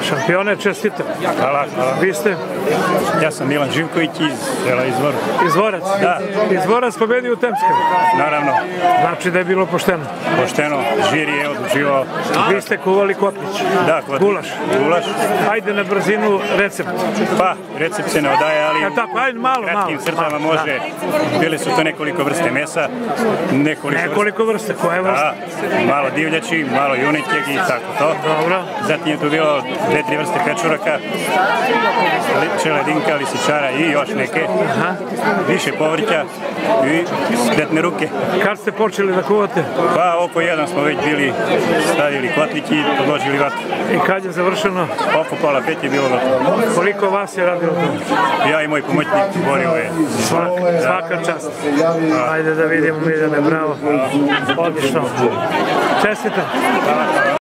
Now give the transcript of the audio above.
Šampione, čestitam. Hvala, hvala. Vi ste? Ja sam Milan Živković iz sela Izvor. Izvorac? Da. Izvorac pobedio u Temskoj? Naravno. Znači da je bilo pošteno? Pošteno, žiri je odlučivao. Vi ste kuvali kotlić? Da, kotlić. Gulaš? Gulaš. Ajde na brzinu recept. Pa, recept se ne odaje, ali tako, ajde malo. Kratkim crtama može. Bili su to nekoliko vrste mesa. Nekoliko vrste, koje vrste? Malo divljači, malo junetjeg i tako to. Dobro. Zatim je tu bilo 2-3 vrste pečuraka, čeledinka, lisičara i još neke. Više povrća i spretne ruke. Kad ste počeli da kuvate? Pa oko 1 smo već bili stavili kotlić i podložili vatru. I kad je završeno? Oko pola 5 je bilo gotovo. Koliko vas je radilo to? Ja i moj pomoćnik Borio je. Svaka čast. Ajde da vidimo, Miljane, bravo. Odlično. Čestitam.